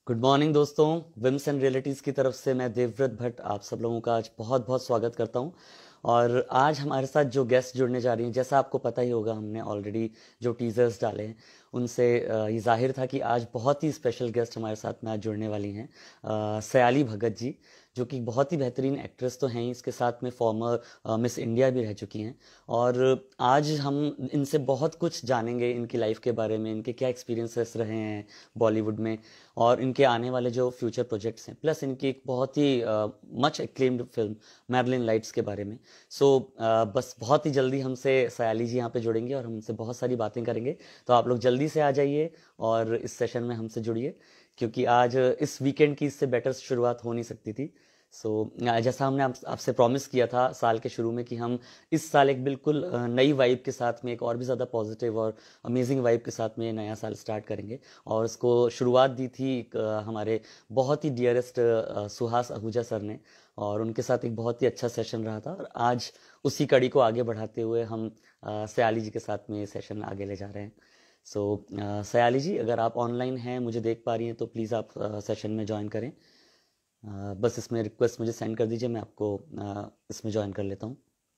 Good morning दोस्तों। Whims and realities की तरफ से मैं देवव्रत भट्ट आप सब लोगों का आज बहुत बहुत स्वागत करता हूं। और आज हमारे साथ जो गेस्ट जुड़ने जा रही हैं, जैसा आपको पता ही होगा, हमने ऑलरेडी जो टीजर्स डाले हैं उनसे ये जाहिर था कि आज बहुत ही स्पेशल गेस्ट हमारे साथ में आज जुड़ने वाली हैं। सयाली भगत जी, जो कि बहुत ही बेहतरीन एक्ट्रेस तो हैं ही, इसके साथ में फॉर्मर मिस इंडिया भी रह चुकी हैं। और आज हम इनसे बहुत कुछ जानेंगे इनकी लाइफ के बारे में, इनके क्या एक्सपीरियंसेस रहे हैं बॉलीवुड में, और इनके आने वाले जो फ्यूचर प्रोजेक्ट्स हैं, प्लस इनकी एक बहुत ही मच एक्लेम्ड फिल्म मैरिलिन लाइट्स के बारे में। बस बहुत ही जल्दी हमसे सयाली जी यहाँ पे जुड़ेंगे और हम उनसे बहुत सारी बातें करेंगे। तो आप लोग जल्दी से आ जाइए और इस सेशन में हमसे जुड़िए, क्योंकि आज इस वीकेंड की इससे बेटर शुरुआत हो नहीं सकती थी। जैसा हमने आपसे प्रॉमिस किया था साल के शुरू में कि हम इस साल एक बिल्कुल नई वाइब के साथ में, एक और भी ज़्यादा पॉजिटिव और अमेजिंग वाइब के साथ में ये नया साल स्टार्ट करेंगे। और उसको शुरुआत दी थी हमारे बहुत ही डियरेस्ट सुहास आहूजा सर ने, और उनके साथ एक बहुत ही अच्छा सेशन रहा था। और आज उसी कड़ी को आगे बढ़ाते हुए हम सयाली जी के साथ में ये सेशन आगे ले जा रहे हैं। सयाली जी, अगर आप ऑनलाइन हैं, मुझे देख पा रही हैं, तो प्लीज़ आप सेशन में ज्वाइन करें। बस इसमें रिक्वेस्ट मुझे सेंड कर दीजिए, मैं आपको इसमें ज्वाइन कर लेता हूँ।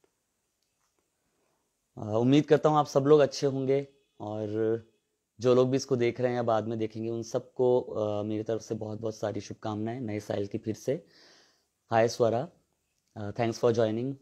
उम्मीद करता हूँ आप सब लोग अच्छे होंगे, और जो लोग भी इसको देख रहे हैं या बाद में देखेंगे, उन सबको मेरी तरफ से बहुत बहुत सारी शुभकामनाएं नए साल की फिर से। Hi Swara, thanks for joining.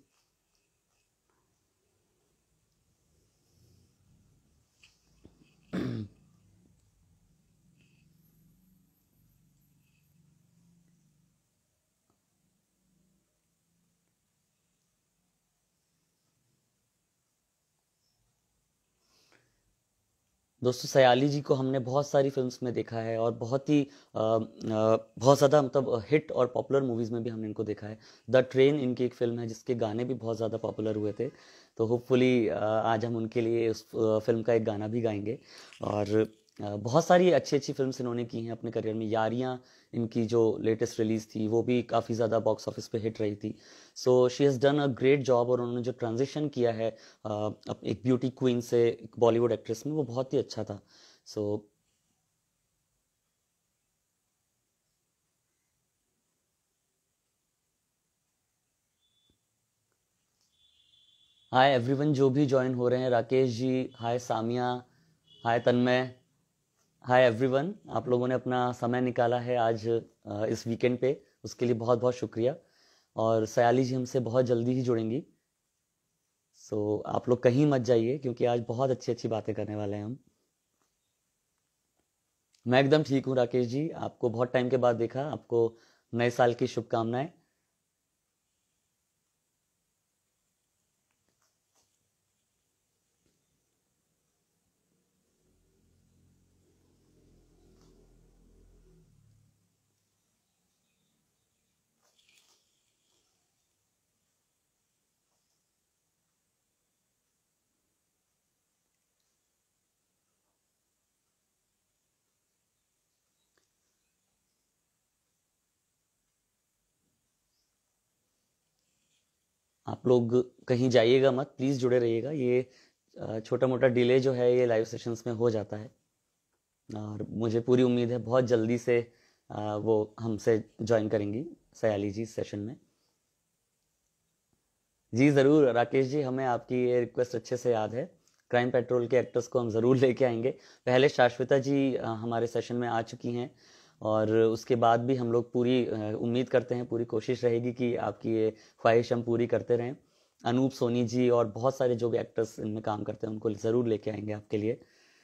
दोस्तों, सयाली जी को हमने बहुत सारी फिल्म्स में देखा है, और बहुत ज़्यादा मतलब हिट और पॉपुलर मूवीज़ में भी हमने इनको देखा है। द ट्रेन इनकी एक फिल्म है जिसके गाने भी बहुत ज़्यादा पॉपुलर हुए थे। तो होपफुली आज हम उनके लिए उस फिल्म का एक गाना भी गाएंगे। और बहुत सारी अच्छी अच्छी फिल्म्स इन्होंने की हैं अपने करियर में। यारियां इनकी जो लेटेस्ट रिलीज थी वो भी काफ़ी ज़्यादा बॉक्स ऑफिस पे हिट रही थी। She has done a great job, और उन्होंने जो ट्रांजिशन किया है एक ब्यूटी क्वीन से एक बॉलीवुड एक्ट्रेस में, वो बहुत ही अच्छा था। सो हाय एवरीवन जो भी ज्वाइन हो रहे हैं, Rakesh ji, hi Samiya, hi Tanmay, hi everyone. आप लोगों ने अपना समय निकाला है आज इस वीकेंड पे, उसके लिए बहुत बहुत शुक्रिया। और सयाली जी हमसे बहुत जल्दी ही जुड़ेंगी। आप लोग कहीं मत जाइए, क्योंकि आज बहुत अच्छी अच्छी बातें करने वाले हैं हम। मैं एकदम ठीक हूँ राकेश जी, आपको बहुत टाइम के बाद देखा। आपको नए साल की शुभकामनाएं। आप लोग कहीं जाइएगा मत, प्लीज़ जुड़े रहिएगा। ये छोटा मोटा डिले जो है ये लाइव सेशंस में हो जाता है, और मुझे पूरी उम्मीद है बहुत जल्दी से वो हमसे ज्वाइन करेंगी सयाली जी सेशन में। जी ज़रूर राकेश जी, हमें आपकी ये रिक्वेस्ट अच्छे से याद है। क्राइम पेट्रोल के एक्टर्स को हम ज़रूर लेके आएंगे। पहले शाश्विता जी हमारे सेशन में आ चुकी हैं, और उसके बाद भी हम लोग पूरी उम्मीद करते हैं, पूरी कोशिश रहेगी कि आपकी ये ख्वाहिश हम पूरी करते रहें। अनूप सोनी जी और बहुत सारे जो भी एक्टर्स इनमें काम करते हैं उनको ज़रूर लेके आएंगे आपके लिए।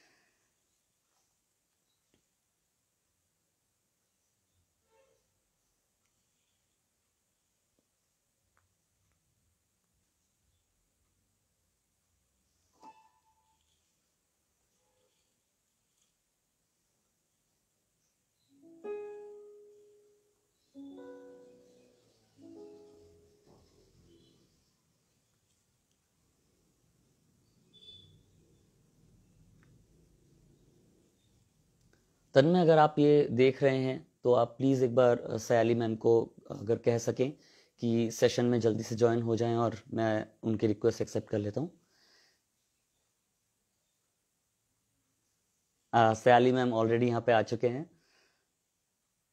तन्मय, अगर आप ये देख रहे हैं तो आप प्लीज़ एक बार सयाली मैम को अगर कह सकें कि सेशन में जल्दी से ज्वाइन हो जाएं, और मैं उनकी रिक्वेस्ट एक्सेप्ट कर लेता हूँ। सयाली मैम ऑलरेडी यहाँ पे आ चुके हैं।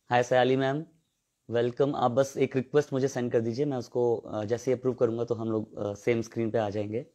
Hi Sayali ma'am, welcome. आप बस एक रिक्वेस्ट मुझे सेंड कर दीजिए, मैं उसको जैसे ही अप्रूव करूंगा तो हम लोग सेम स्क्रीन पे आ जाएंगे।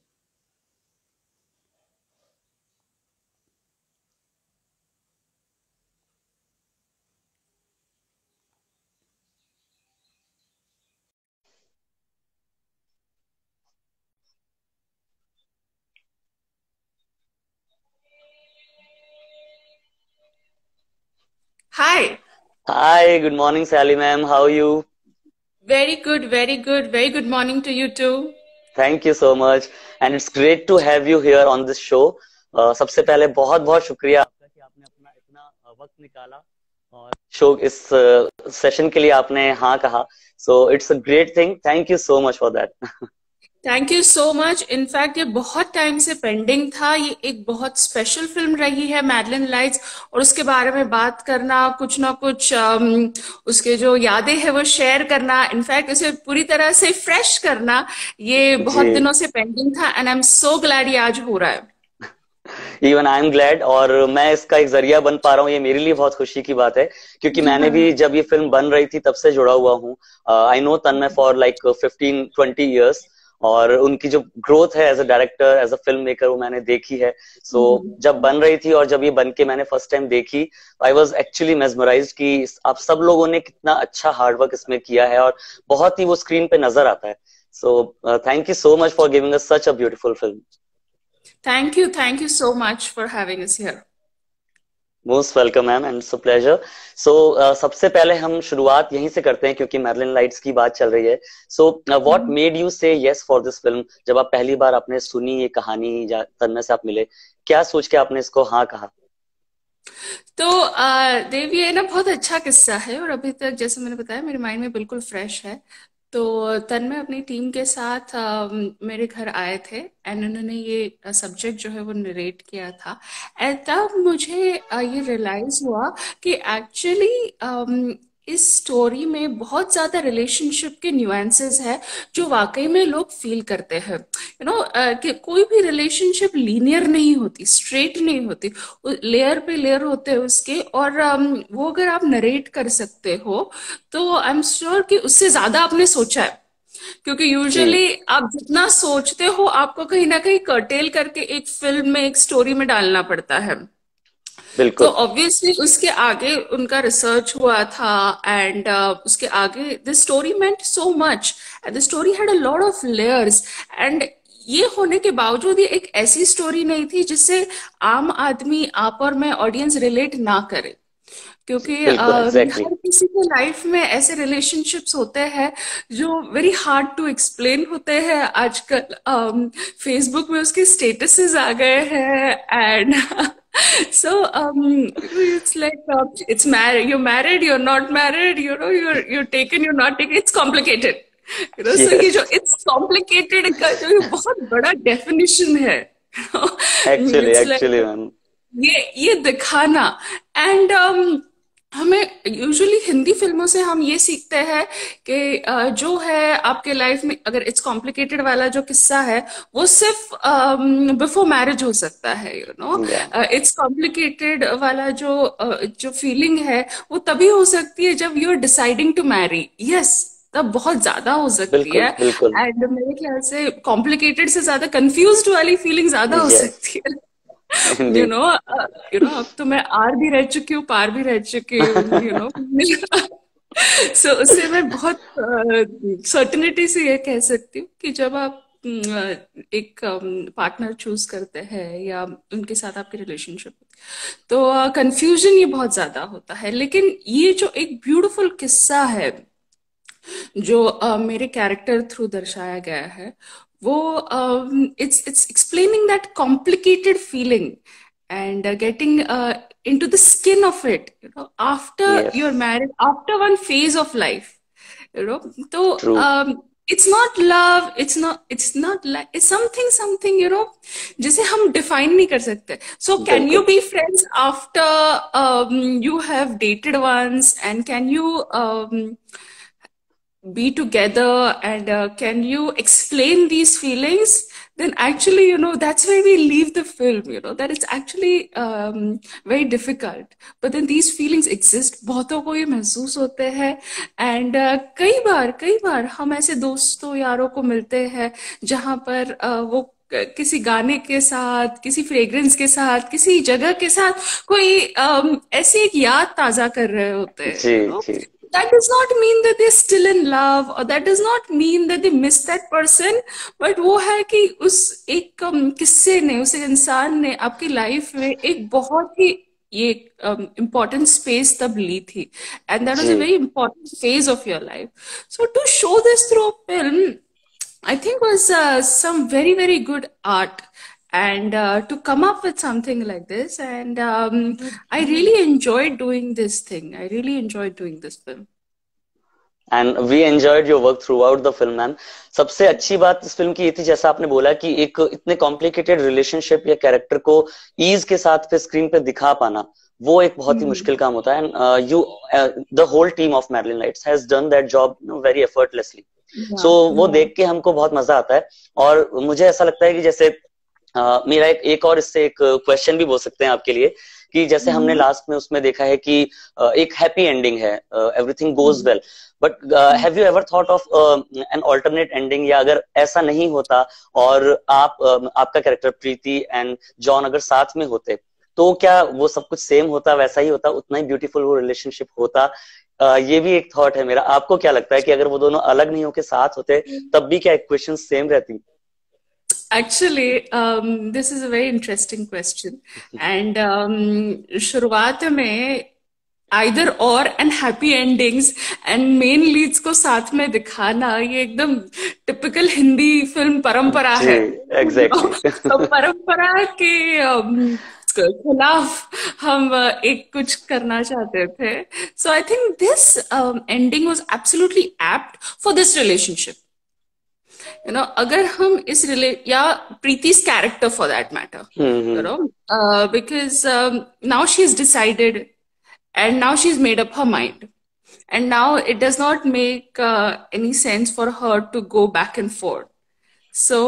Hi. Hi, good morning Sayali ma'am, how you? Very good, very good. Very good morning to you too. Thank you so much and it's great to have you here on this show. सबसे पहले बहुत बहुत शुक्रिया आपका कि आपने अपना इतना वक्त निकाला और शो इस सेशन के लिए आपने हाँ कहा। So it's a great thing, thank you so much for that. Thank you so much. In fact ये बहुत टाइम से पेंडिंग था। ये एक बहुत स्पेशल फिल्म रही है मैडलिन लाइट्स, और उसके बारे में बात करना, कुछ ना कुछ उसके जो यादें हैं वो शेयर करना, इनफैक्ट उसे पूरी तरह से फ्रेश करना, ये जी, बहुत दिनों से पेंडिंग था। And I am so glad ये आज हो रहा है। इवन आई एम ग्लैड, और मैं इसका एक जरिया बन पा रहा हूँ, ये मेरे लिए बहुत खुशी की बात है। क्योंकि मैंने भी जब ये फिल्म बन रही थी तब से जुड़ा हुआ हूँ। I know Tanmay for like 15-20 years, और उनकी जो ग्रोथ है as a director, as a film maker, वो मैंने देखी है। सो जब बन रही थी और जब ये बन के मैंने फर्स्ट टाइम देखी, आई वॉज एक्चुअली मेस्मराइज्ड कि आप सब लोगों ने कितना अच्छा हार्डवर्क इसमें किया है, और बहुत ही वो स्क्रीन पे नजर आता है। So thank you so much for giving us such a beautiful film. Thank you so much for having us here. Most welcome ma'am and it's a pleasure. So सबसे पहले हम शुरुआत यहीं से करते हैं क्योंकि मैडलिन लाइट्स की बात चल रही है। So what made you say yes for this film? जब आप पहली बार आपने सुनी ये कहानी या तन्मय से आप मिले, क्या सोच के आपने इसको हाँ कहा? तो देव, ये ना बहुत अच्छा किस्सा है, और अभी तक जैसे मैंने बताया मेरे माइंड में बिल्कुल फ्रेश है। तो तन्मय अपनी टीम के साथ मेरे घर आए थे, एंड उन्होंने ये सब्जेक्ट जो है वो नरेट किया था। एंड तब मुझे ये रियलाइज हुआ कि एक्चुअली इस स्टोरी में बहुत ज्यादा रिलेशनशिप के न्यूएंसेस है जो वाकई में लोग फील करते हैं। कि कोई भी रिलेशनशिप लीनियर नहीं होती, स्ट्रेट नहीं होती, लेयर पे लेयर होते हैं उसके। और वो अगर आप नरेट कर सकते हो तो आई एम श्योर कि उससे ज्यादा आपने सोचा है। क्योंकि जी, यूजुअली आप जितना सोचते हो आपको कहीं ना कहीं कर्टेल करके एक फिल्म में, एक स्टोरी में डालना पड़ता है। तो बिल्कुल ऑब्वियसली उसके आगे उनका रिसर्च हुआ था, एंड उसके आगे the story meant so much, and the story had a lot of layers. And ये होने के बावजूद ये एक ऐसी स्टोरी नहीं थी जिससे आम आदमी, आप और मैं, ऑडियंस रिलेट ना करे। क्योंकि बिल्कुल एग्जैक्टली। हर किसी के लाइफ में ऐसे रिलेशनशिप्स होते हैं जो वेरी हार्ड टू एक्सप्लेन होते हैं। आजकल फेसबुक में उसके स्टेटसेस आ गए हैं, and so it's like it's married, you're married, you're not married, you're taken, you're not taken, it's complicated. So ये यस, जो it's complicated का जो ये बहुत बड़ा definition है, actually it's like actually ma'am. ये दिखाना। एंड हमें यूजुअली हिंदी फिल्मों से हम ये सीखते हैं कि जो है आपके लाइफ में, अगर इट्स कॉम्प्लिकेटेड वाला जो किस्सा है वो सिर्फ बिफोर मैरिज हो सकता है। या, इट्स कॉम्प्लिकेटेड वाला जो फीलिंग है वो तभी हो सकती है जब you are deciding to marry. Yes, तब बहुत ज्यादा हो सकती बिल्कुल है। बिल्कुल। एंड मेरे ख्याल से कॉम्प्लिकेटेड से ज्यादा कंफ्यूज्ड वाली फीलिंग ज्यादा हो यस, सकती है। You Indeed. नो अब तो मैं आर भी रह चुकी हूँ, पार भी रह चुकी हूँ। सो उससे मैं बहुत सर्टेनिटी से ये कह सकती हूँ कि जब आप एक पार्टनर चूज करते हैं या उनके साथ आपकी रिलेशनशिप, तो कंफ्यूजन ये बहुत ज्यादा होता है। लेकिन ये जो एक ब्यूटीफुल किस्सा है जो मेरे कैरेक्टर थ्रू दर्शाया गया है, वो it's explaining that complicated feeling and getting into the skin of it, after yes, you're married, after one phase of life, so true, it's not love, it's not like it's something जिसे हम define नहीं कर सकते। so can you बिल्कुल be friends after you have dated once, and can you be together, and can you explain these feelings? then actually, that's where we leave the film, that it's actually very difficult. But then these feelings exist, बहुतों को ये महसूस होते हैं. And कई बार हम ऐसे दोस्तों यारों को मिलते हैं जहां पर वो किसी गाने के साथ, किसी फ्रेग्रेंस के साथ, किसी जगह के साथ कोई ऐसी एक याद ताजा कर रहे होते हैं, जी जी that does not mean that they're still in love, or that does not mean that they miss that person. but वो है कि उस एक किस्से ने, उस इंसान ने आपकी लाइफ में एक बहुत ही ये important space तब ली थी, and that was जी. a very important phase of your life. So to show this through a film, I think was some very, very good art, and to come up with something like this. And I really enjoyed doing this thing. I really enjoyed doing this film. And we enjoyed your work throughout the film ma'am. सबसे अच्छी बात इस film की ये थी, जैसा आपने बोला, कि एक इतने कॉम्प्लिकेटेड रिलेशनशिप या कैरेक्टर को ईज के साथ पे स्क्रीन पे दिखा पाना, वो एक बहुत ही मुश्किल काम होता है. And you the whole team of Marilyn Lights has done that job very effortlessly. So वो देख के हमको बहुत मजा आता है. और मुझे ऐसा लगता है कि जैसे मेरा एक और इससे एक क्वेश्चन भी बोल सकते हैं आपके लिए, कि जैसे हमने लास्ट में उसमें देखा है कि एक हैप्पी एंडिंग है, everything goes well, but have you ever thought of an alternate ending, या अगर ऐसा नहीं होता और आपका कैरेक्टर प्रीति एंड जॉन अगर साथ में होते, तो क्या वो सब कुछ सेम होता, वैसा ही होता, उतना ही ब्यूटीफुल वो रिलेशनशिप होता? ये भी एक थॉट है मेरा. आपको क्या लगता है कि अगर वो दोनों अलग नहीं होके साथ होते तब भी क्या इक्वेशन सेम रहती? Actually, this is a very interesting question. And शुरुआत में either or and happy endings and main leads को साथ में दिखाना, ये एकदम टिपिकल हिंदी फिल्म परंपरा है. Exactly. तो परंपरा के खिलाफ हम एक कुछ करना चाहते थे. So I think this ending was absolutely apt for this relationship. अगर हम इस या Preeti's character for that matter, because now she's decided and now she's made up her mind, and now it does not make any sense for her to go back and forth. So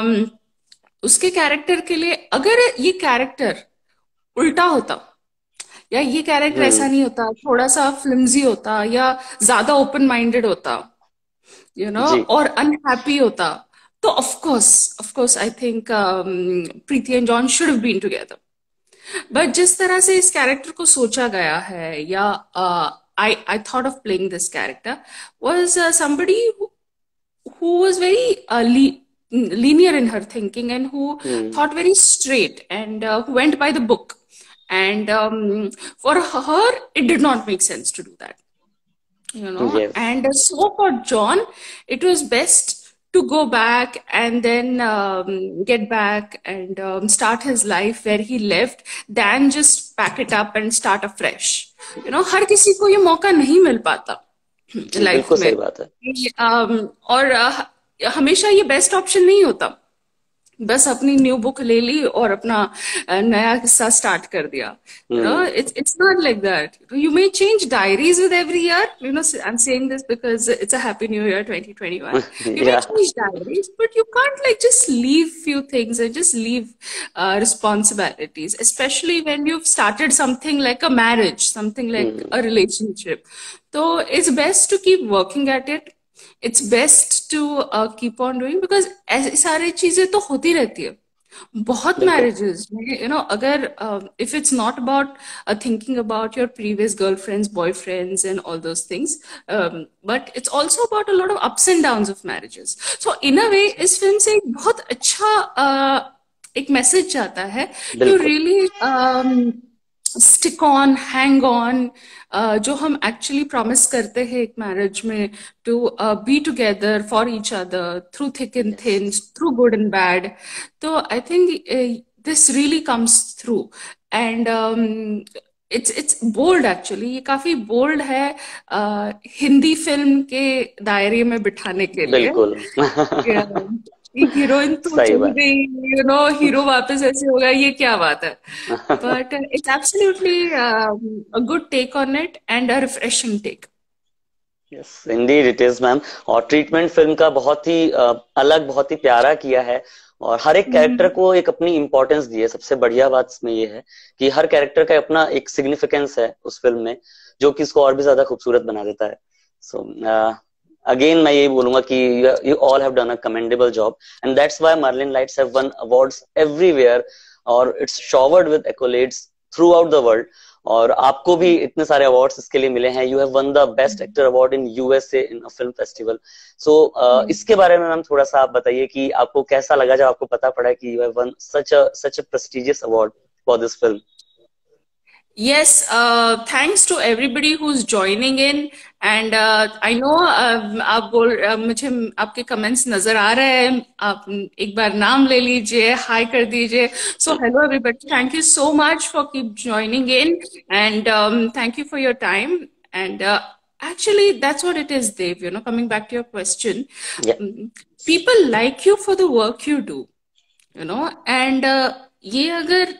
उसके character के लिए अगर ये character उल्टा होता, या ये character ऐसा नहीं होता, थोड़ा सा फ्लिम्जी होता या ज्यादा ओपन माइंडेड होता, और अनहैप्पी होता, तो of course I think Preeti and John should have been together. But जिस तरह से इस कैरेक्टर को सोचा गया है, या I thought of playing this character was somebody who was very linear in her thinking, and who thought very straight, and who went by the book. And for her, it did not make sense to do that. Yes. And so for John, it was best to go back and then get back and start his life where he left, than just pack it up and start afresh. हर किसी को ये मौका नहीं मिल पाता life में. सही बात है. और हमेशा ये बेस्ट ऑप्शन नहीं होता. बस अपनी न्यू बुक ले ली और अपना नया किस्सा स्टार्ट कर दिया. It's not like that. You may change diaries with every year. I'm saying this because it's a happy new year 2021. You may change diaries, but you can't just leave few things and just leave responsibilities, especially when you've started something like a marriage, something like a relationship. So it's best to keep working at it. It's best to keep on doing, because ऐसी सारी चीजें तो होती रहती है बहुत marriages में. अगर if it's not about thinking about your previous girlfriends, boyfriends and all those things, but it's also about a lot of ups and downs of marriages. So in a way इस फिल्म से एक बहुत अच्छा एक message जाता है to really stick on, hang on, जो हम एक्चुअली प्रॉमिस करते हैं एक मैरिज में, to be together for each other through thick and thin, through good and bad. तो I think this really comes through, and it's bold. Actually ये काफी bold है हिंदी फिल्म के दायरे में बिठाने के लिए. बिल्कुल. हीरोइन तो चली गई, हीरो वापस ऐसे होगा, ये क्या बात है. But it's absolutely a good take on it and a refreshing take. Yes indeed it is ma'am. और ट्रीटमेंट फिल्म का बहुत ही अलग, बहुत ही प्यारा किया है. और हर एक कैरेक्टर को एक अपनी इंपॉर्टेंस दी है। सबसे बढ़िया बात इसमें ये है कि हर कैरेक्टर का अपना एक सिग्निफिकेंस है उस फिल्म में, जो कि इसको और भी ज्यादा खूबसूरत बना देता है। सो अगेन मैं यही बोलूंगा कि you all have done a commendable job, and that's why Merlin Lights have won awards everywhere, और it's showered with accolades throughout the world. और आपको भी इतने सारे अवार्ड्स इसके लिए मिले हैं। You have won the best actor award in USA in a film festival. So इसके बारे में मैम थोड़ा सा आप बताइए कि आपको कैसा लगा जब आपको पता पड़ा कि you have won such a prestigious award for this film. Yes, thanks to everybody who's joining in. And I know आप बोल मुझे आपके कमेंट्स नजर आ रहे हैं। आप एक बार नाम ले लीजिए, हाय कर दीजिए। So hello everybody, thank you so much for keep joining in, and thank you for your time. And actually that's what it is, Dave. You know, coming back to your question, Yeah. people like you for the work you do. You know, and ये अगर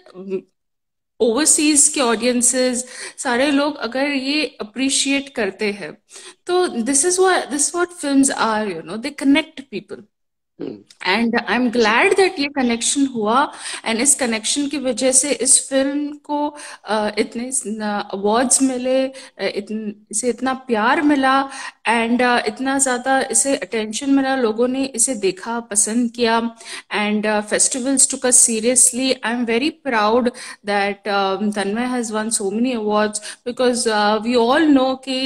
overseas के audiences सारे लोग अगर ये appreciate करते हैं, तो this what films are, you know, they connect people. Hmm. And I am glad that ये कनेक्शन हुआ। एंड इस कनेक्शन की वजह से इस फिल्म को इतने अवार्ड्स मिले, इसे इतना प्यार मिला, एंड इतना ज्यादा इसे अटेंशन मिला, लोगों ने इसे देखा, पसंद किया, and festivals took us seriously. I am very proud that Tanmay has won so many awards, because we all know कि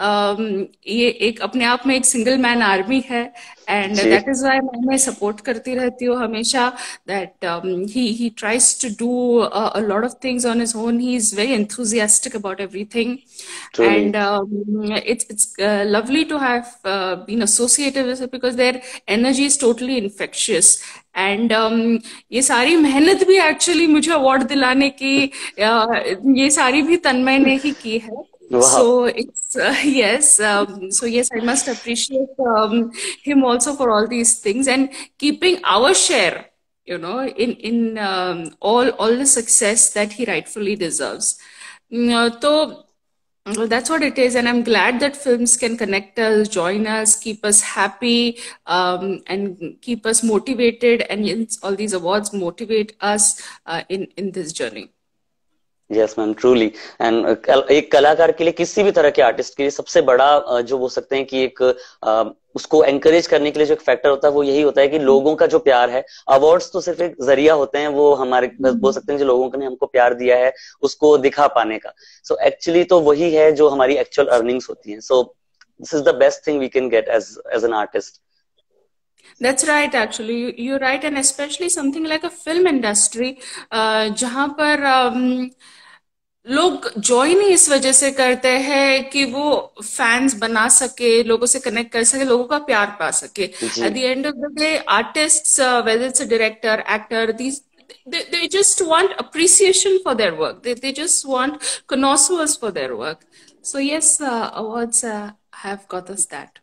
ये एक अपने आप में एक सिंगल मैन आर्मी है। एंड जी। दैट इज वाई मैं सपोर्ट करती रहती हूँ हमेशा, that he tries to do a lot of things on his own. He is very enthusiastic about everything. Truly. And it's lovely to have been associated with it, because their energy is totally infectious. And ये सारी मेहनत भी actually मुझे award दिलाने की ये सारी भी तन्मय ने ही की है। Wow. So it's yes, so yes, I must appreciate him also for all these things, and keeping our share, you know, in all the success that he rightfully deserves. So well, that's what it is, and I'm glad that films can connect us, join us, keep us happy, and keep us motivated. And yes, all these awards motivate us in this journey. Yes ma'am, truly. And एक कलाकार के लिए, किसी भी तरह के artist के लिए सबसे बड़ा जो बोल सकते हैं कि एक उसको एंकरेज करने के लिए जो एक फैक्टर होता है वो यही होता है कि लोगों का जो प्यार है। अवार्ड्स तो सिर्फ एक जरिया होते हैं, वो हमारे बोल सकते हैं जो लोगों ने हमको प्यार दिया है उसको दिखा पाने का। सो एक्चुअली तो वही है जो हमारी एक्चुअल अर्निंग्स होती हैं। So this is the best thing we can get as an artist. That's right, actually. You're right, and especially something like a film industry, जहाँ पर लोग ज्वाइन ही इस वजह से करते हैं कि वो फैंस बना सके, लोगों से कनेक्ट कर सके, लोगों का प्यार पा सके। जी। At the end of the day, artists, whether it's a director, actor, these they just want appreciation for their work. They just want connoisseurs for their work. So yes, awards have got us that.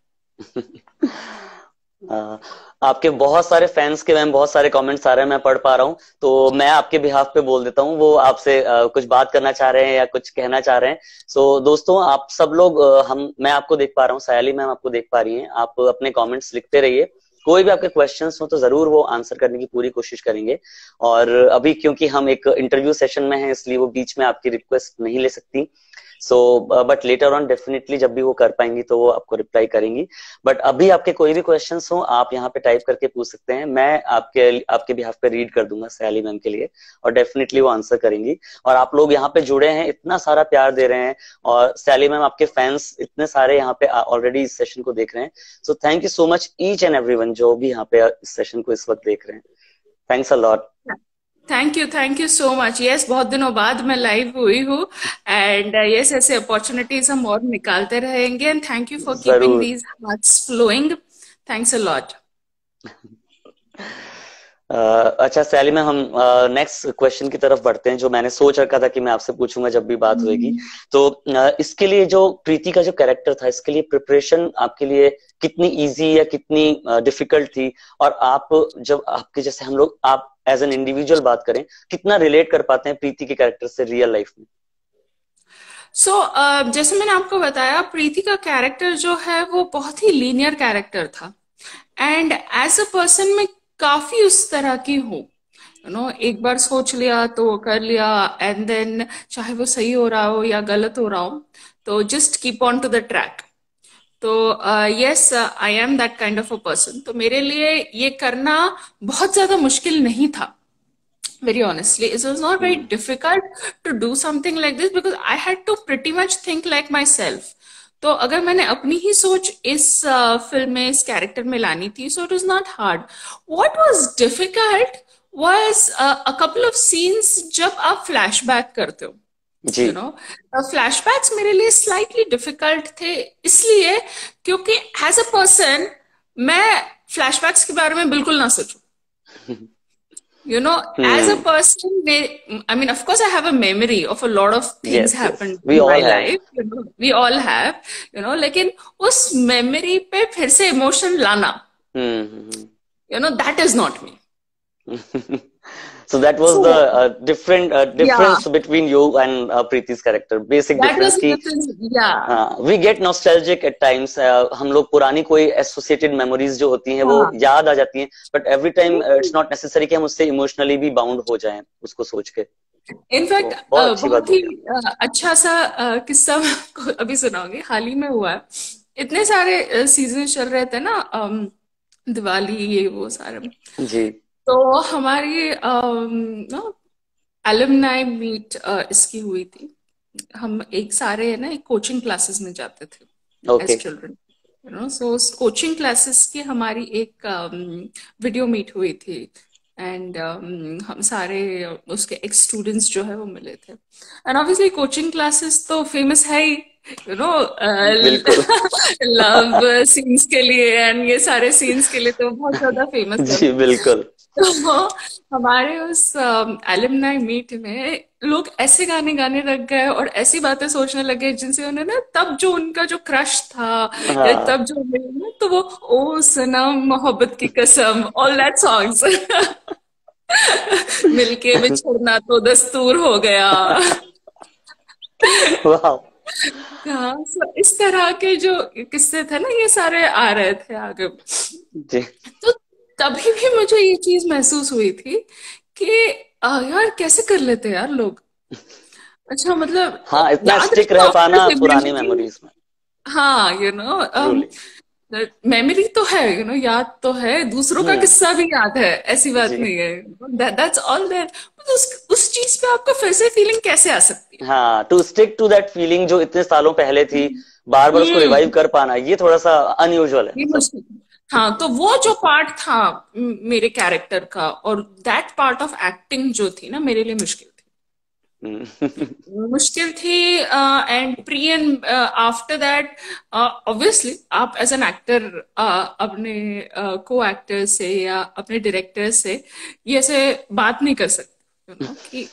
आपके बहुत सारे fans के ma'am बहुत सारे comments आ रहे हैं, मैं पढ़ पा रहा हूँ, तो मैं आपके बिहाफ पे बोल देता हूँ। वो आपसे कुछ बात करना चाह रहे हैं या कुछ कहना चाह रहे हैं। सो दोस्तों, आप सब लोग मैं आपको देख पा रहा हूँ, सयाली मैम आपको देख पा रही हैं, आप अपने कमेंट्स लिखते रहिए। कोई भी आपके क्वेश्चंस हो तो जरूर वो आंसर करने की पूरी कोशिश करेंगे। और अभी क्योंकि हम एक इंटरव्यू सेशन में हैं, इसलिए वो बीच में आपकी रिक्वेस्ट नहीं ले सकती। So but later on definitely जब भी वो कर पाएंगी तो वो आपको रिप्लाई करेंगी। बट अभी आपके कोई भी क्वेश्चंस हो आप यहाँ पे टाइप करके पूछ सकते हैं, मैं आपके बिहाफ पे रीड कर दूंगा सयाली मैम के लिए, और डेफिनेटली वो आंसर करेंगी। और आप लोग यहाँ पे जुड़े हैं, इतना सारा प्यार दे रहे हैं, और सयाली मैम आपके फैंस इतने सारे यहाँ पे ऑलरेडी इस सेशन को देख रहे हैं। So thank you so much each and everyone जो भी यहाँ पे इस सेशन को इस वक्त देख रहे हैं। Thanks a lot. Thank you so much. Yes, बहुत दिनों बाद मैं लाइव हुई हूँ, एंड यस, ऐसे अपॉर्चुनिटीज हम और निकालते रहेंगे। And thank you for keeping these hearts flowing. Thanks a lot. अच्छा सैली में हम नेक्स्ट क्वेश्चन की तरफ बढ़ते हैं, जो मैंने सोच रखा था कि मैं आपसे पूछूंगा जब भी बात होगी। तो इसके लिए जो प्रीति का जो कैरेक्टर था, इसके लिए प्रिपरेशन आपके लिए कितनी इजी या कितनी डिफिकल्ट थी? और आप जब आपके जैसे हम लोग आप एज एन इंडिविजुअल बात करें, कितना रिलेट कर पाते हैं प्रीति के कैरेक्टर से रियल लाइफ में? जैसे मैंने आपको बताया, प्रीति का कैरेक्टर जो है वो बहुत ही लीनियर कैरेक्टर था, एंड एज अ पर्सन मैं काफी उस तरह की हूँ। एक बार सोच लिया तो कर लिया, एंड देन चाहे वो सही हो रहा हो या गलत हो रहा हो, तो just keep on to the track. तो yes, I am that kind of a person. तो मेरे लिए ये करना बहुत ज्यादा मुश्किल नहीं था। Very honestly, it was not very hmm. difficult to do something like this because I had to pretty much think like myself. तो अगर मैंने अपनी ही सोच इस फिल्म में, इस कैरेक्टर में लानी थी, so it was not hard. What was difficult was a couple of scenes जब आप फ्लैशबैक करते हो, जी। You know. फ्लैशबैक्स मेरे लिए स्लाइटली डिफिकल्ट थे, इसलिए क्योंकि एज अ पर्सन मैं फ्लैशबैक्स के बारे में बिल्कुल ना सोचूं। As a hmm. person, I mean, of course, I have a memory of a lot of things yes yes, happened we in my all have. life. We all have, लेकिन उस memory पे फिर से emotion लाना, हम्म। that is not me. So that was the So, different yeah, difference between you and Preeti's character. Basic that was difference the कि difference. Yeah, we get nostalgic at times. हम लोग पुरानी कोई associated memories जो होती हैं वो हाँ, याद आ जाती हैं, but every time it's not necessary कि हम उससे emotionally भी bound हो जाएं उसको सोच के। इनफैक्ट तो बहुत अच्छी बात बहुत ही बोली आप। अच्छा सा किस्सा मैं आपको अभी सुनाऊंगी, हाल ही में हुआ है। इतने सारे सीजन चल रहे थे ना, दिवाली ये वो सारे। जी। तो हमारी एलुमनाई मीट इसकी हुई थी। हम एक सारे है ना, एक कोचिंग क्लासेस में जाते थे ओके। एज चिल्ड्रन, सो उस कोचिंग क्लासेस की हमारी एक वीडियो मीट हुई थी। एंड हम सारे उसके एक्स स्टूडेंट्स जो है वो मिले थे। एंड ऑब्वियसली कोचिंग क्लासेस तो फेमस है ही, यू नो बिल्कुल। लव सीन्स के लिए एंड ये सारे सीन्स के लिए तो बहुत ज्यादा फेमस है। जी बिल्कुल। तो हमारे उस एलुमनाई मीट में लोग ऐसे गाने गाने लग गए और ऐसी बातें सोचने लगे जिनसे उन्हें ना, तब जो उनका जो क्रश था या हाँ। तब जो तो वो ओ सनम मोहब्बत की कसम, ऑल दैट सॉन्ग्स। मिलके बिछड़ना तो दस्तूर हो गया। वाह। हाँ, so इस तरह के जो किस्से थे ना, ये सारे आ रहे थे आगे। जी। तो तभी भी मुझे ये चीज महसूस हुई थी कि यार कैसे कर लेते हैं यार लोग। अच्छा, मतलब हाँ, इतना याद स्टिक रहता रह ऑफ पाना कोर्स पुरानी इमेजिनिंग। मेमोरीज में। हाँ, ट्रूली। मेमोरी तो है, याद तो है, दूसरों का हम्म। किस्सा भी याद है, ऐसी बात जी। नहीं है। That's all there. उस चीज पे आपको फिर से फीलिंग कैसे आ सकती हाँ, to stick to that feeling जो इतने सालों पहले है? थी, बार बार उसको रिवाइव हम्म। कर पाना, ये थोड़ा सा अनयूजुअल है ये मतलब। मुश्किल। हाँ, तो वो जो पार्ट था मेरे कैरेक्टर का, और दैट पार्ट ऑफ एक्टिंग जो थी ना, मेरे लिए मुश्किल थी। हम्म। मुश्किल थी। And pre and after that, obviously आप एज एन एक्टर अपने को एक्टर से या अपने डायरेक्टर से ये ऐसे बात नहीं कर सकते, कि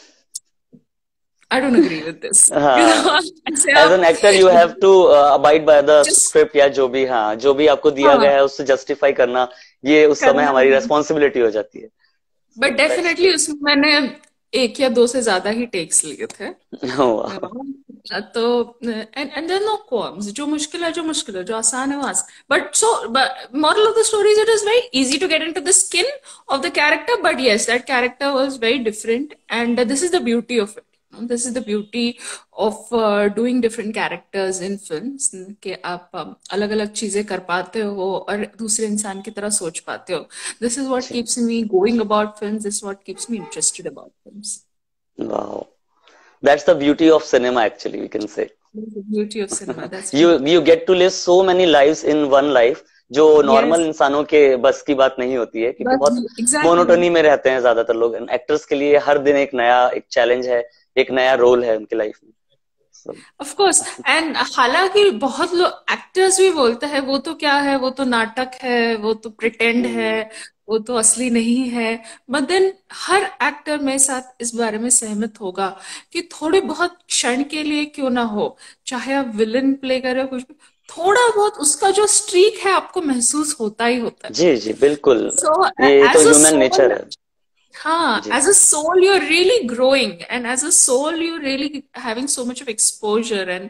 I don't agree with this. हाँ, ऐसे एज आप an actor you have to abide by the just, script, या जो भी, हाँ, जो भी आपको दिया हाँ, गया है उससे जस्टिफाई करना, ये उस समय करना हमारी है। रेस्पॉन्सिबिलिटी हो जाती है। बट सो दैट्स डेफिनेटली उसमें मैंने एक या दो से ज्यादा ही टेक्स लिए थे, you ट्रू। know। तो एंड देयर नो क्वाल्म्स, जो मुश्किल है जो मुश्किल है, जो आसान है वो आसान। But so moral of the story is it is very easy to get into the skin of the character, but yes that character was very different and this is the beauty of it. This is the beauty of doing different characters in films, कि आप अलग अलग चीजें कर पाते हो और दूसरे इंसान की तरह सोच पाते हो। This is what keeps me going about films, this is what keeps me interested about films. Wow, that's the beauty of cinema actually, we can say. The beauty of cinema, that's you true. You get to live so many lives in one life, जो normal Yes, इंसानों के बस की बात नहीं होती है, क्योंकि but बहुत exactly. मोनोटोनी में रहते हैं ज्यादातर लोग। एक्टर्स के लिए हर दिन एक नया, एक चैलेंज है, एक नया रोल है उनकी लाइफ में। So, ऑफ कोर्स, एंड हालांकि बहुत लोग एक्टर्स भी बोलते हैं वो तो क्या है, वो तो नाटक है, वो तो प्रिटेंड है, हम्म। वो तो असली नहीं है। बट देन हर एक्टर मेरे साथ इस बारे में सहमत होगा कि थोड़े बहुत क्षण के लिए क्यों ना हो, चाहे आप विलन प्ले कर रहे हो कुछ भी, थोड़ा बहुत उसका जो स्ट्रीक है आपको महसूस होता ही होता है। जी जी बिल्कुल। सो ये तो as a human soul, nature है। हाँ, जी। as a soul, you're really growing, and as a soul, you're really having so much of exposure, and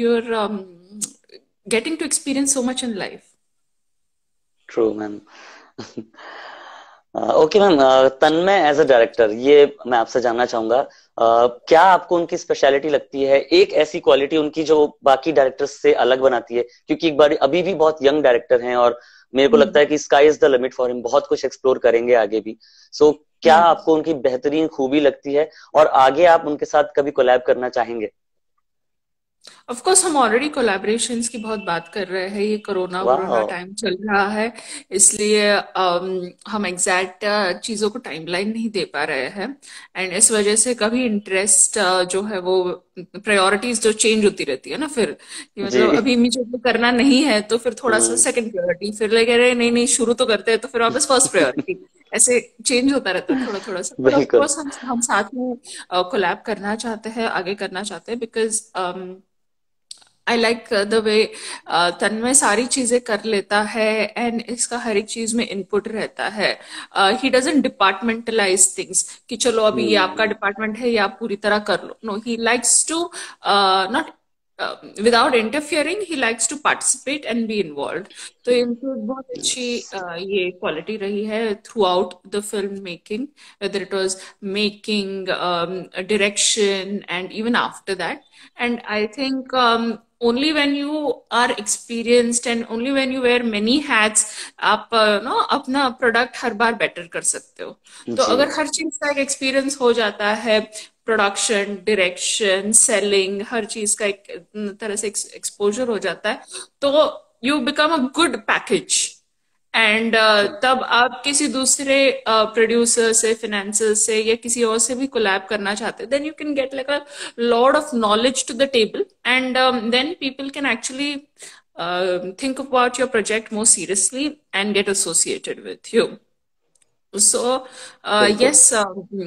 you're getting to experience so much in life. True ma'am. Okay ma'am, Tanmay as a director, ये मैं आपसे जानना चाहूंगा, क्या आपको उनकी speciality लगती है, एक ऐसी क्वालिटी उनकी जो बाकी डायरेक्टर्स से अलग बनाती है? क्योंकि एक बार अभी भी बहुत यंग डायरेक्टर हैं और मेरे को लगता हम्म। है कि sky is the limit for him, बहुत कुछ एक्सप्लोर करेंगे आगे भी। सो क्या हम्म। आपको उनकी बेहतरीन खूबी लगती है और आगे आप उनके साथ कभी कोलैब करना चाहेंगे? ऑफ कोर्स हम ऑलरेडी कोलैबोरेशंस की बहुत बात कर रहे हैं। ये कोरोना वोरोना वाह। टाइम चल रहा है, इसलिए हम एग्जैक्ट चीजों को टाइमलाइन नहीं दे पा रहे हैं। एंड इस वजह से कभी इंटरेस्ट जो है वो, प्रायोरिटीज जो चेंज होती रहती है ना, फिर कि जी। मतलब अभी इमीडिएटली करना नहीं है तो फिर थोड़ा सा हम्म। सेकंड प्रायोरिटी, फिर लगे अरे नहीं नहीं शुरू तो करते हैं, तो फिर वापस फर्स्ट प्रायोरिटी, ऐसे चेंज होता रहता है थोड़ा थोड़ा सा। पर ऑफ बिल्कुल। कोर्स हम साथ में कोलैब करना चाहते हैं, आगे करना चाहते हैं, because I like the way Tanmay सारी चीजें कर लेता है एंड इसका हर एक चीज में इनपुट रहता है। ही डजंट डिपार्टमेंटलाइज थिंग्स कि चलो अभी ये आपका हम्म। डिपार्टमेंट है, ये आप पूरी तरह कर लो। No, he likes to not without interfering, he likes to participate and be involve. तो इनकी एक बहुत अच्छी ये क्वालिटी रही है throughout the film making, whether it was making, direction, and even after that. And I think only when you are experienced and only when you wear many hats, आप know अपना product हर बार better कर सकते हो। तो जी। अगर हर चीज का एक एक्सपीरियंस हो जाता है, प्रोडक्शन, डायरेक्शन, सेलिंग, हर चीज का एक तरह से एक्सपोजर हो जाता है, तो you become a good package. And तब आप किसी दूसरे प्रोड्यूसर से, फिनेंसर से या किसी और से भी कोलैब करना चाहते हैं, then you can get like a lot of knowledge to the table, and then people can actually think about your project more seriously and get associated with you. So, बिल्कुल। yes,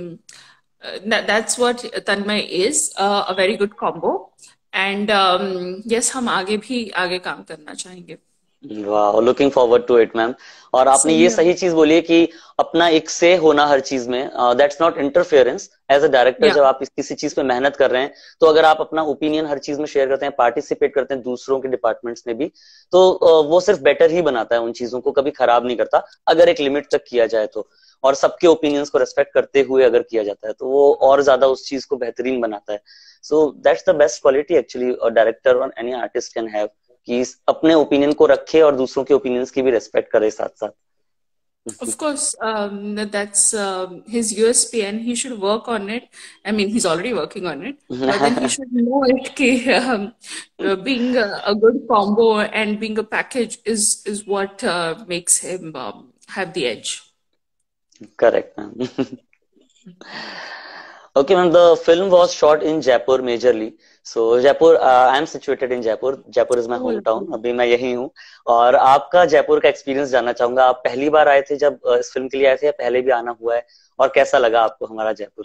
that's what Tanmay is, a very good combo. And yes, हम आगे भी आगे काम करना चाहेंगे। वाह, looking forward to it ma'am. और आपने सेम ये हियर। सही चीज बोली है कि अपना एक से होना हर चीज में, that's not interference. As a director या जब आप किसी चीज पे मेहनत कर रहे हैं, तो अगर आप अपना ओपिनियन हर चीज में शेयर करते हैं, पार्टिसिपेट करते हैं दूसरों के डिपार्टमेंट्स में भी, तो वो सिर्फ बेटर ही बनाता है, उन चीजों को कभी खराब नहीं करता, अगर एक लिमिट तक किया जाए तो। और सबके ओपिनियंस को रेस्पेक्ट करते हुए अगर किया जाता है तो वो और ज्यादा उस चीज को बेहतरीन बनाता है। So that's the best quality actually director और एनी आर्टिस्ट कैन हैव, कि अपने ओपिनियन को रखे और दूसरों के ओपिनियंस की भी रेस्पेक्ट करे साथ साथ। of course, that's his USP, and he should work on it. I mean, he's already working on it, but then he should know it. कि, being a good combo and being a package is what makes him have the edge. Correct ma'am. Okay, ma'am, the film was shot in Jaipur majorly. So Jaipur, I am situated in Jaipur. Jaipur is my Oh, hometown. lovely. अभी मैं यही हूँ। और आपका जयपुर का experience जानना चाहूंगा। आप पहली बार आए थे जब इस फिल्म के लिए आए थे, या पहले भी आना हुआ है? और कैसा लगा आपको हमारा जयपुर?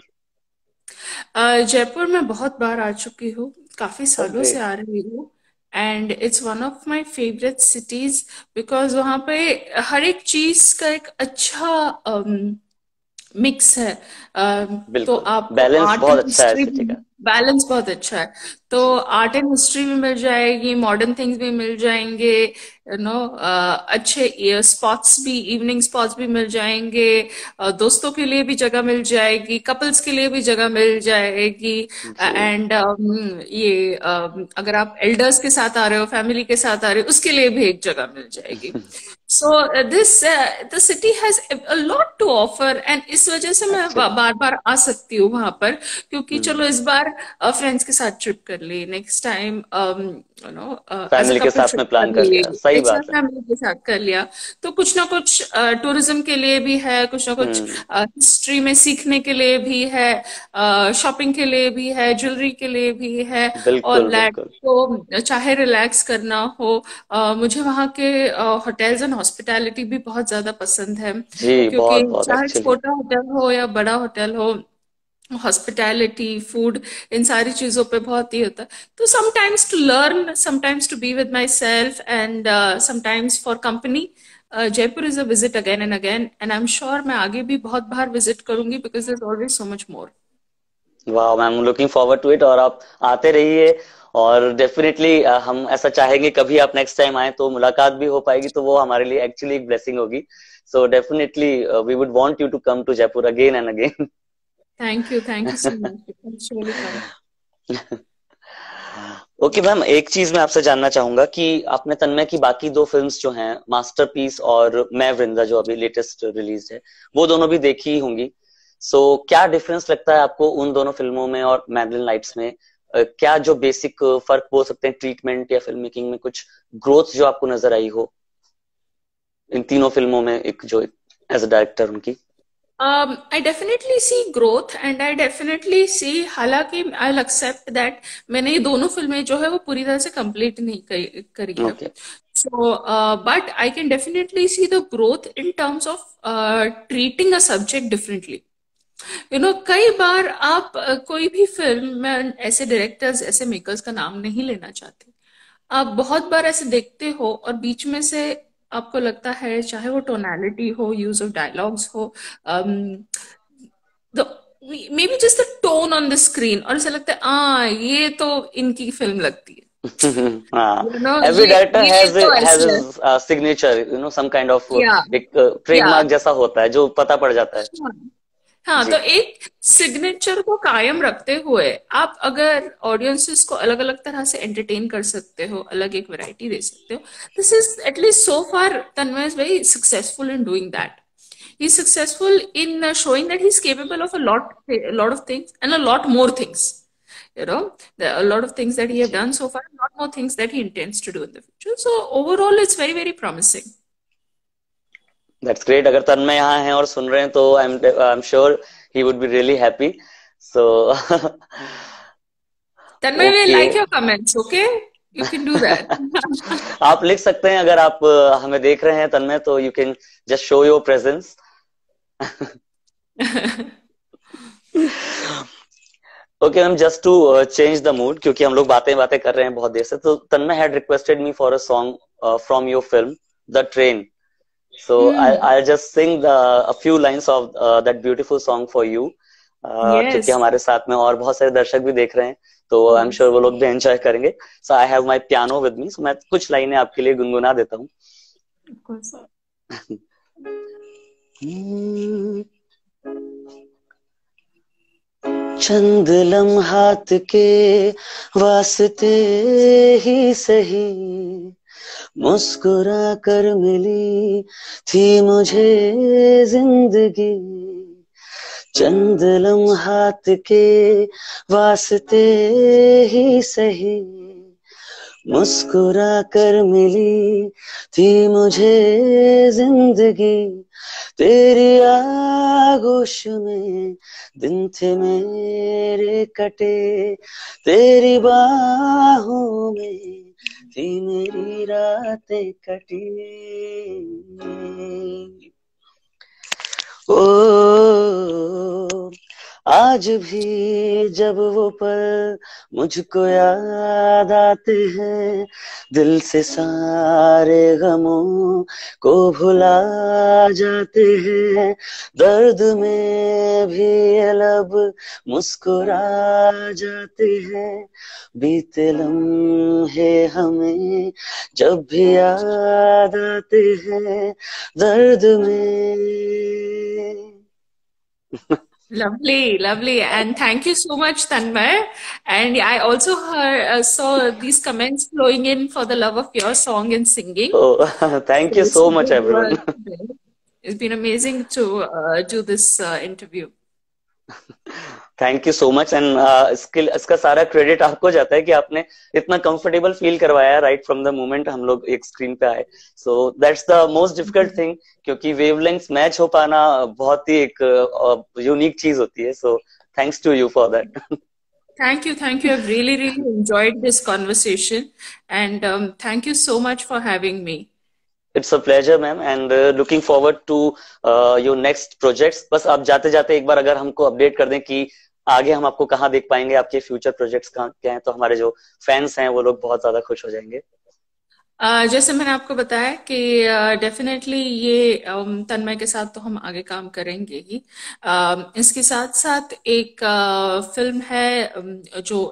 जयपुर में बहुत बार आ चुकी हूँ, काफी ओह सालों से ग्रेट। आ रही हूँ। And it's one of my favourite cities, because वहाँ पे हर एक चीज का एक अच्छा मिक्स है। तो बिल्कुल। आपको बैलेंस आर्ट बहुत एंड अच्छा है हिस्ट्री सिटी का। बैलेंस बहुत अच्छा है। तो जी। आर्ट एंड हिस्ट्री भी मिल जाएगी, मॉडर्न थिंग्स भी मिल जाएंगे, यू नो, अच्छे स्पॉट्स भी, इवनिंग स्पॉट्स भी मिल जाएंगे, दोस्तों के लिए भी जगह मिल जाएगी, कपल्स के लिए भी जगह मिल जाएगी। जी। एंड ये अगर आप एल्डर्स के साथ आ रहे हो, फैमिली के साथ आ रहे हो, उसके लिए भी एक जगह मिल जाएगी। So this the city has a lot to offer, and इस वजह से मैं एक्चुअली। बार बार आ सकती हूँ वहां पर। क्योंकि चलो हम्म। इस बार फ्रेंड्स के साथ ट्रिप कर ली, next time you know as a family के कपल साथ ट्रिप में कर प्लान कर ली, लिया, सही एक साथ बात है। फैमिली के साथ कर लिया। तो कुछ ना कुछ टूरिज्म के लिए भी है, कुछ ना कुछ हम्म। हिस्ट्री में सीखने के लिए भी है, शॉपिंग के लिए भी है, ज्वेलरी के लिए भी है। और बिल्कुल लैट बिल्कुल। को चाहे रिलैक्स करना हो, मुझे वहाँ के होटल्स एंड हॉस्पिटैलिटी भी बहुत ज्यादा पसंद है। जी, क्योंकि बहुत बहुत चाहे एक्चुअली। छोटा होटल हो या बड़ा होटल हो, हॉस्पिटैलिटी, फूड, इन सारी चीजों पे बहुत ही होता है। तो sometimes to learn, sometimes to be with myself, and sometimes for company, Jaipur is a visit again and again, and I am sure मैं आगे भी बहुत बार विजिट करूंगी, because there is always so much more. वाह ma'am, looking forward to it. और आप आते रहिए। और डेफिनेटली हम ऐसा चाहेंगे कभी आप नेक्स्ट टाइम आए तो मुलाकात भी हो पाएगी, तो वो हमारे लिए एक्चुअली एक ब्लेसिंग होगी. So definitely we would want you to come to Jaipur again and again. Thank you so much, really कम। ओके मैम, एक चीज मैं आपसे जानना चाहूंगा कि आपने तन्मय की बाकी दो फिल्म्स जो हैं, मास्टरपीस और मैं वृंदा जो अभी लेटेस्ट रिलीज है, वो दोनों भी देखी ही होंगी. सो क्या डिफरेंस लगता है आपको उन दोनों फिल्मों में और मैडलिन लाइट्स में? क्या जो बेसिक फर्क बोल सकते हैं ट्रीटमेंट या फिल्म मेकिंग में, कुछ ग्रोथ जो आपको नजर आई हो इन तीनों फिल्मों में, एक जो एज अ डायरेक्टर उनकी? I definitely see growth and I definitely see, हालांकि I'll accept that मैंने ये दोनों फिल्में जो है वो पूरी तरह से कंप्लीट नहीं करी है. Okay. So, but I can definitely see the growth in terms of treating a subject differently. कई बार आप कोई भी फिल्म, मैं ऐसे डायरेक्टर्स, ऐसे मेकर्स का नाम नहीं लेना चाहती, आप बहुत बार ऐसे देखते हो और बीच में से आपको लगता है, चाहे वो टोनालिटी हो, यूज ऑफ डायलॉग्स हो, maybe just the tone on the screen, और ऐसा लगता है ये तो इनकी फिल्म लगती है. हाँ, एवरी ये डायरेक्टर ये तो हैज ऐसे है. His signature, some kind of या एक या ट्रेडमार्क जैसा होता है जो पता पड़ जाता है. हाँ. हाँ, तो जी. एक सिग्नेचर को कायम रखते हुए आप अगर ऑडियंसेस को अलग अलग तरह से एंटरटेन कर सकते हो, अलग एक वैरायटी दे सकते हो, this is at least so far Tanmay is very successful in doing that. He is successful in showing that he's capable of a lot of things and a lot more things. There are a lot of things that he have जी. done so far, a lot more things that he intends to do in the future. So overall, it's very, very promising. That's great. अगर तन्मय यहाँ हैं और सुन रहे हैं तो I am sure he would be really happy. So Tanmay will okay. like your comments, okay? You can do that. आप लिख सकते हैं, अगर आप हमें देख रहे हैं तन्मय, तो you can just show your presence. Okay ma'am, just to change the mood, क्योंकि हम लोग बातें बातें कर रहे हैं बहुत देर से, तो Tanmay had requested me for a song from your film The Train. So Hmm. I'll just sing a few lines of that beautiful song for you. क्योंकि Yes. हमारे साथ में और बहुत सारे दर्शक भी देख रहे हैं, तो आई एम Yes. श्योर वो लोग भी एंजॉय करेंगे. So I have my piano with me, so मैं कुछ लाइनें आपके लिए गुनगुना देता हूँ. Of course. चंद लम्हात के वास्ते ही सही, मुस्कुरा कर मिली थी मुझे जिंदगी. चंद लम्हात के वास्ते ही सही, मुस्कुरा कर मिली थी मुझे जिंदगी. तेरी आगोश में दिन थे मेरे कटे, तेरी बाहों में थी मेरी रातें कटी. ओ आज भी जब वो पल मुझको याद आते हैं, दिल से सारे गमों को भुला जाते हैं. दर्द में भी ये लब मुस्कुरा जाते हैं. बीते लम्हे हमें जब भी याद आते हैं दर्द में. Lovely, lovely. And thank you so much, Tanmay. And I also saw these comments flowing in for the love of your song and singing. Oh, thank So you it's so a much, good everyone. work today. It's been amazing to do this interview. Thank you so much. And इसका सारा credit आपको जाता है कि आपने इतना comfortable feel करवाया right from the moment हम लोग एक स्क्रीन पे आए. So that's the most difficult thing, क्योंकि वेवलेंथ्स मैच हो पाना बहुत ही एक यूनिक चीज होती है. So thanks to you for that. Thank you, thank you. I've really, really enjoyed this conversation. And thank you so much for having me. It's a pleasure ma'am, and looking forward to your next projects. बस आप जाते जाते एक बार अगर हमको update कर दें कि आगे हम आपको कहाँ देख पाएंगे, आपके फ्यूचर प्रोजेक्ट्स कहाँ क्या हैं, तो हमारे जो फैंस हैं वो लोग बहुत ज्यादा खुश हो जाएंगे. जैसे मैंने आपको बताया कि डेफिनेटली ये तन्मय के साथ तो हम आगे काम करेंगे ही. इसके साथ साथ एक फिल्म है जो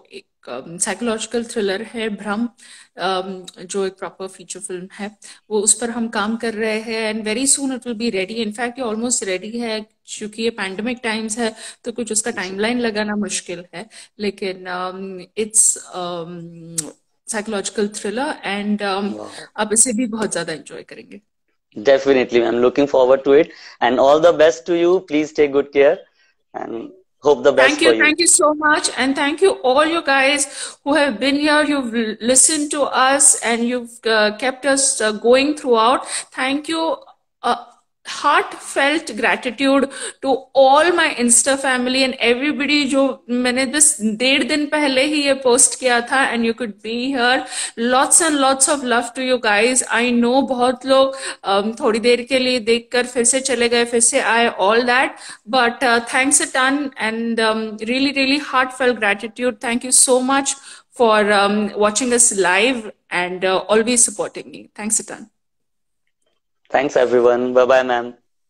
साइकोलॉजिकल थ्रिलर है भ्रम, जो एक प्रॉपर फीचर फिल्म है, वो उस पर हम काम कर रहे हैं and very soon it will be ready. In fact ये ऑलमोस्ट रेडी है, क्योंकि ये पैंडेमिक टाइम्स है तो कुछ उसका जी। टाइमलाइन लगाना मुश्किल है, लेकिन इट्स साइकोलॉजिकल थ्रिलर एंड वाह, आप इसे भी बहुत ज्यादा एंजॉय करेंगे। definitely I'm looking forward to it, and all the best to you. Please take good care and hope the best for you. Thank you so much, and thank you all you guys who have been here. You've listened to us, and you've kept us going throughout. Thank you. Heartfelt gratitude to all my Insta family and everybody जो मैंने बस 1.5 दिन पहले ही ये post किया था, and you could be here. Lots and lots of love to you guys. I know बहुत लोग थोड़ी देर के लिए देखकर फिर से चले गए, फिर से आए, all that. But thanks a ton, and really, really heartfelt gratitude. Thank you so much for watching us live and always supporting me. Thanks a ton. Thanks everyone. Bye bye, ma'am.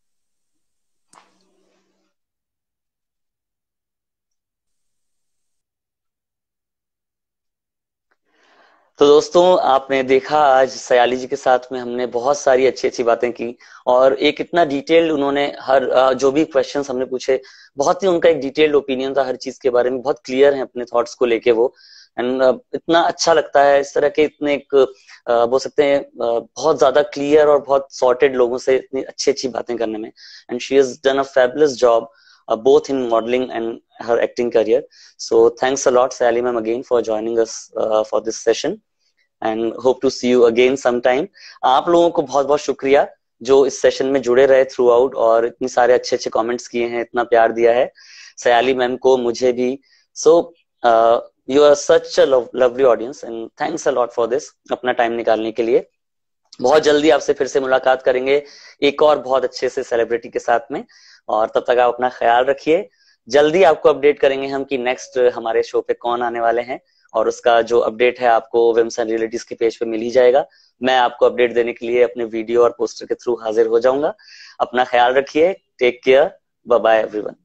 तो दोस्तों, आपने देखा आज सयाली जी के साथ में हमने बहुत सारी अच्छी अच्छी बातें की, और एक इतना डिटेल्ड उन्होंने हर जो भी क्वेश्चंस हमने पूछे, बहुत ही उनका एक डिटेल्ड ओपिनियन था हर चीज के बारे में, बहुत क्लियर है अपने थॉट्स को लेके वो। एंड इतना अच्छा लगता है इस तरह के इतने एक बोल सकते हैं बहुत ज्यादा क्लियर और बहुत सॉर्टेड लोगों से इतनी अच्छी अच्छी बातें करने में। And she has done a fabulous job both in modeling and her acting career. So thanks a lot, Sally ma'am, again for joining us for this session, and hope to see you again sometime. आप लोगों को बहुत बहुत शुक्रिया जो इस session में जुड़े रहे थ्रू आउट, और इतने सारे अच्छे अच्छे कमेंट्स किए हैं, इतना प्यार दिया है सयाली मैम को, मुझे भी। So you are such a lovely audience, and thanks a lot for this, अपना टाइम निकालने के लिए। बहुत जल्दी आपसे फिर से मुलाकात करेंगे एक और बहुत अच्छे से सेलिब्रिटी के साथ में, और तब तक आप अपना ख्याल रखिए। जल्दी आपको अपडेट करेंगे हम कि नेक्स्ट हमारे शो पे कौन आने वाले हैं, और उसका जो अपडेट है आपको विम्स एंड रियलिटीज के पेज पे मिल ही जाएगा। मैं आपको अपडेट देने के लिए अपने वीडियो और पोस्टर के थ्रू हाजिर हो जाऊंगा। अपना ख्याल रखिए, take care, bye bye everyone.